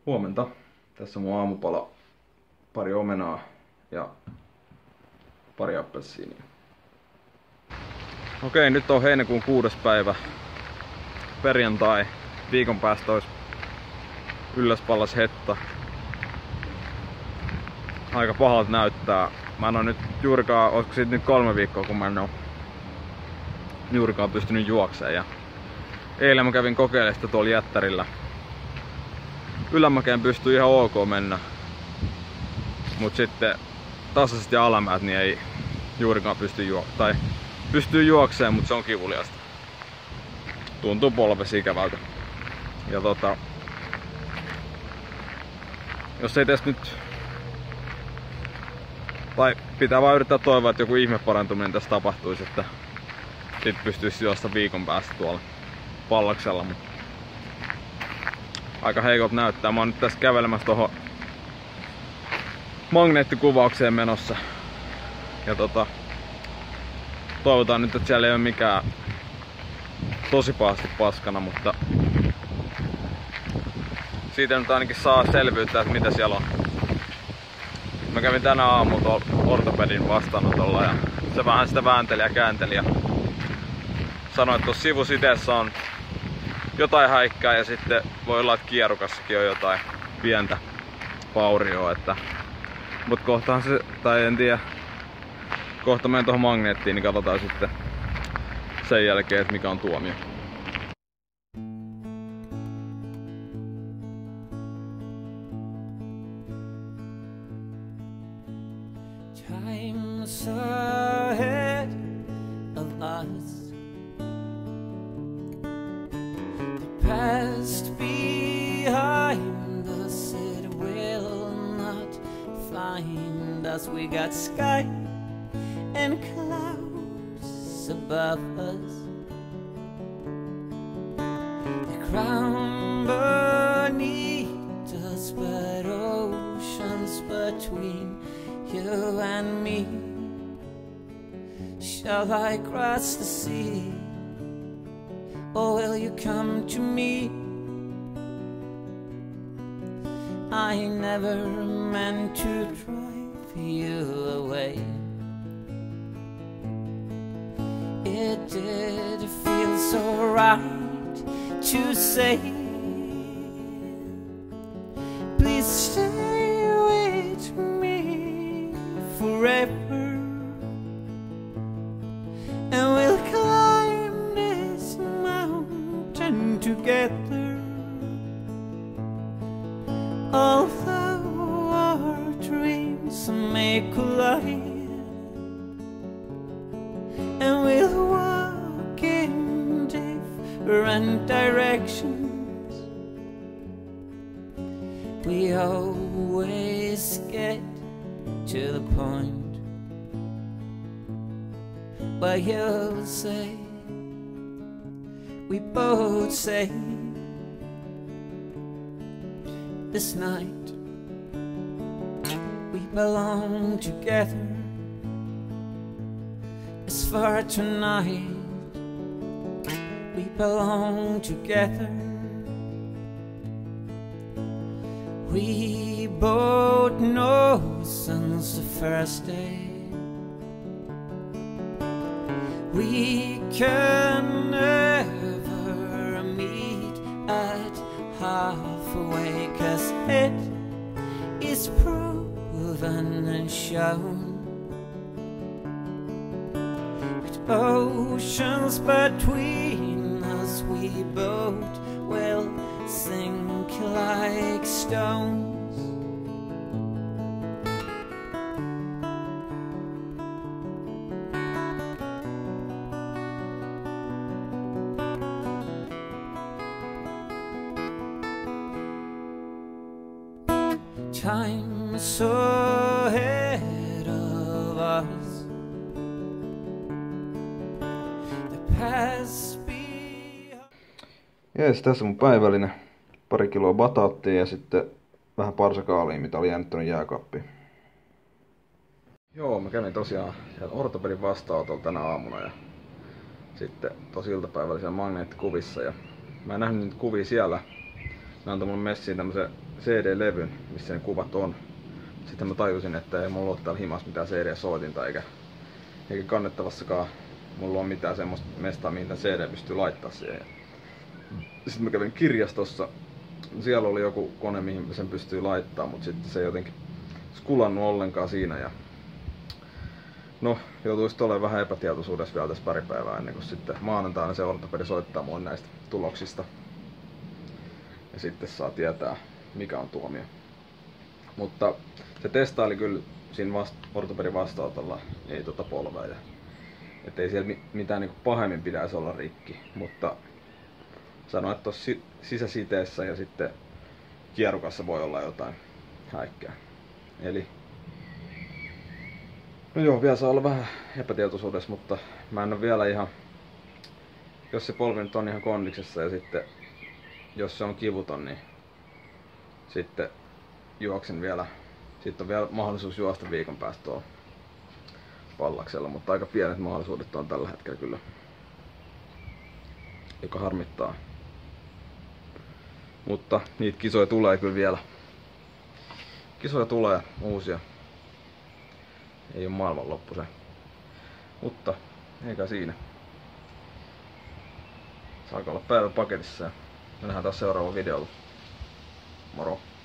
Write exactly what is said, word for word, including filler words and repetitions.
Huomenta. Tässä on mun aamupala. Pari omenaa ja pari appelsiinia. Okei, nyt on heinäkuun kuudes päivä. Perjantai. Viikon päästä olisi Ylläspallas hetta. Aika pahalta näyttää. Mä en oo nyt juurikaan, olisiko siitä nyt kolme viikkoa kun mä en oo juurikaan pystynyt juokseen. Ja eilen mä kävin kokeilemaan sitä tuolla jättärillä. Ylämäkeen pystyy ihan ok mennä. Mut sitten tasaiset ja alamäät niin ei juurikaan pysty juoksemaan. Tai pystyy juokseen, mutta se on kivuliasta. Tuntuu polvesi ikävältä. Ja tota... Jos ei tästä nyt... Tai pitää vaan yrittää toivoa, että joku ihme parantuminen tässä tapahtuisi, että sit pystyisi juosta viikon päästä tuolla Pallaksella. Mut aika heikot näyttää. Mä oon nyt tässä kävelemässä tohon magneettikuvaukseen menossa. Ja tota... Toivotaan nyt, että siellä ei ole mikään tosi pahasti paskana, mutta siitä nyt ainakin saa selvyyttä, että mitä siellä on. Mä kävin tänä aamulla tuolla ortopedin vastaanotolla ja se vähän sitä väänteli ja käänteli ja sanoi, että tuossa sivusiteessä on jotain häikkää ja sitten voi olla, että kierukassakin on jotain pientä vaurioa, että mut kohtahan se, tai en tiedä, kohta menen tuohon magneettiin, niin katsotaan sitten sen jälkeen, että mikä on tuomio. Time's ahead of us. The past behind us, it will not find us. We got sky and clouds above us, the ground beneath us, but oceans between you and me. Shall I cross the sea, or will you come to me? I never meant to drive you away. It did feel so right to say, please stay with me forever, and we'll climb this mountain together. Although our dreams may collide, and we'll walk in different directions, we always get to the point where you'll say, we both say, this night we belong together. As for tonight, we belong together. We both know since the first day we can never meet at halfway, 'cause it is proven and shown. Oceans between us, we both will sink like stones. Time so ahead of us. Jees, tässä mun päivällinen. Pari kiloa bataattia ja sitten vähän parsakaalia, mitä oli jäänyt tuonne jääkaappiin. Joo, mä kävin tosiaan siellä ortopedin vastaanotolla tänä aamuna ja sitten tosi iltapäivällä siellä magneettikuvissa. Ja mä en nähnyt niitä kuvia siellä Ne antoi mulle messiin tämmösen C D-levyn, missä ne kuvat on. Sitten mä tajusin, että ei mulla ole täällä himas mitään C D-soitinta eikä, eikä kannettavassakaan mulla on mitään semmoista mestaa, mihin C D pystyy laittaa siihen. Sitten mä kävin kirjastossa. Siellä oli joku kone, mihin sen pystyy laittaa, mutta sitten se ei jotenkin skulannut ollenkaan siinä. Ja no, joutuisi olemaan vähän epätietoisuudessa vielä tässä pari päivää ennen kuin sitten maanantaina se ortopedi soittaa mulle näistä tuloksista. Ja sitten saa tietää, mikä on tuomio. Mutta se testaili kyllä siinä vast, ortopedin vastaanotolla ei tota polvea. Että ei siellä mitään niinku pahemmin pitäisi olla rikki, mutta sanoi, että tuossa sisäsiteessä ja sitten kierukassa voi olla jotain häikkää. Eli no joo, vielä saa olla vähän epätietoisuudessa, mutta mä en ole vielä ihan, jos se polvi nyt on ihan kondiksessa ja sitten jos se on kivuton, niin sitten juoksen vielä, sitten on vielä mahdollisuus juosta viikon päästä tuolla Pallaksella, mutta aika pienet mahdollisuudet on tällä hetkellä kyllä, joka harmittaa. Mutta niitä kisoja tulee kyllä vielä. Kisoja tulee uusia. Ei ole maailmanloppu se. Mutta eikä siinä. Saako olla päivä paketissa ja me nähdään taas seuraavalla videolla. Moro!